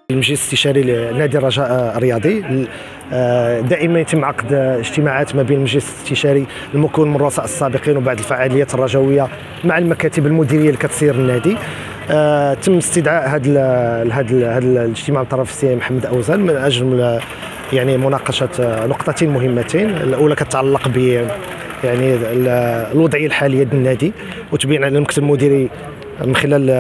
المجلس الاستشاري لنادي الرجاء الرياضي دائما يتم عقد اجتماعات ما بين المجلس الاستشاري المكون من الرؤساء السابقين وبعض الفعاليات الرجويه مع المكاتب المديريه اللي كتسير النادي. تم استدعاء هذا الاجتماع من طرف السي محمد اوزان من اجل يعني مناقشه نقطتين مهمتين. الاولى كتتعلق ب يعني الوضعيه الحاليه للنادي وتبين على المكتب المديري من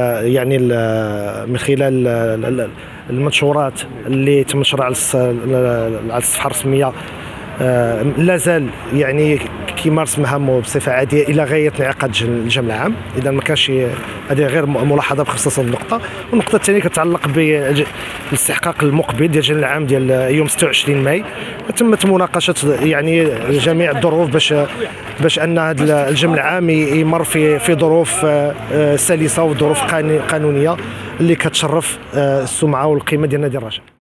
خلال المنشورات اللي تنشر على الصفحه الرسميه. لا زال يعني كيمارس مهامه بصفه عاديه الى غايه انعقاد الجمع العام. اذا ما كانش هذه غير ملاحظه بخصوص النقطه. والنقطه الثانيه كتعلق بالاستحقاق المقبل ديال الجمع العام ديال يوم 26 ماي. تمت مناقشه يعني جميع الظروف باش ان هذا الجمع العام يمر في ظروف سلسه وظروف قانونيه اللي كتشرف السمعه والقيمه ديال نادي الرجاء.